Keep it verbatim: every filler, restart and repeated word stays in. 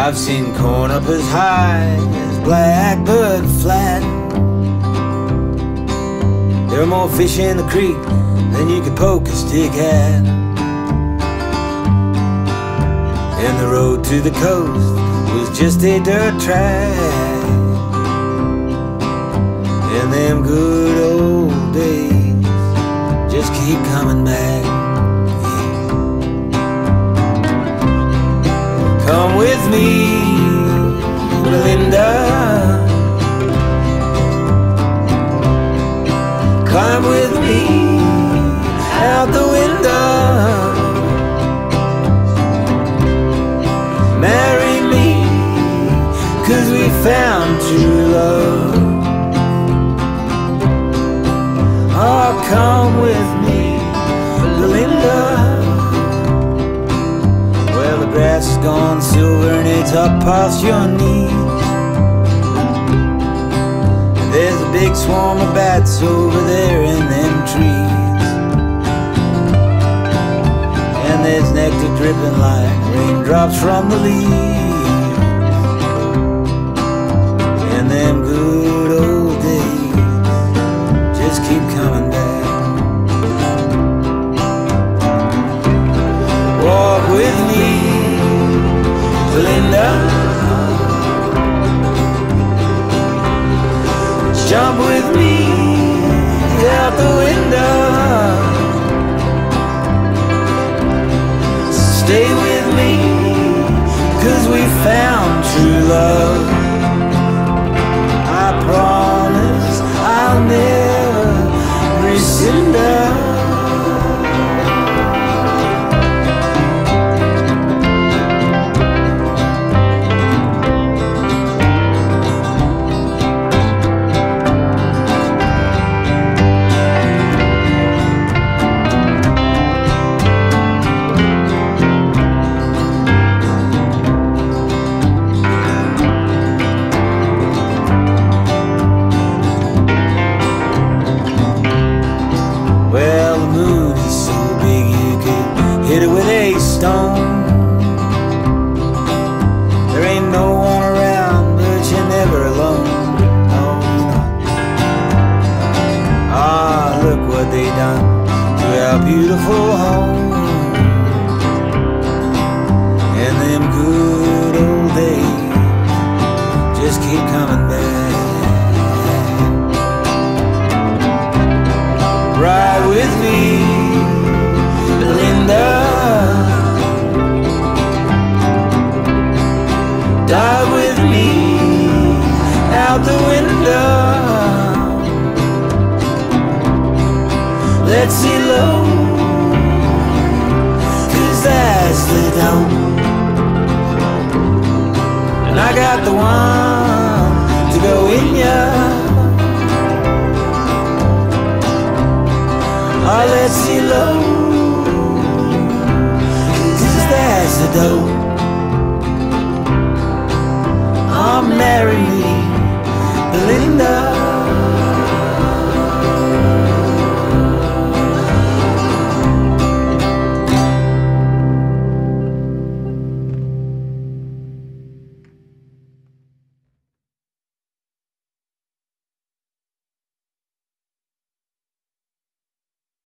I've seen corn up as high as Blackbird Flat. There are more fish in the creek than you could poke a stick at. And the road to the coast was just a dirt track. And them good old days just keep coming back. Come with me, Belinda. Climb with me out the window. Marry me, 'cause we found true love. Oh, come with me, Belinda. Well, the grass is gone silver and it's up past your knees. And there's a big swarm of bats over there in them trees. And there's nectar dripping like raindrops from the leaves. And them good old days just keep coming back. Walk with me, Belinda. Jump with me out the window. Stay with me, 'cause we found true love. I promise I'll never rescind her. Hit it with a stone. There ain't no one around, but you're never alone. No, no. Ah, look what they done to our beautiful home. And them good old days just keep coming back. Ride with me, Belinda. Dive with me out the window. Let's see low, 'cause that's the dough. And I got the one to go in ya.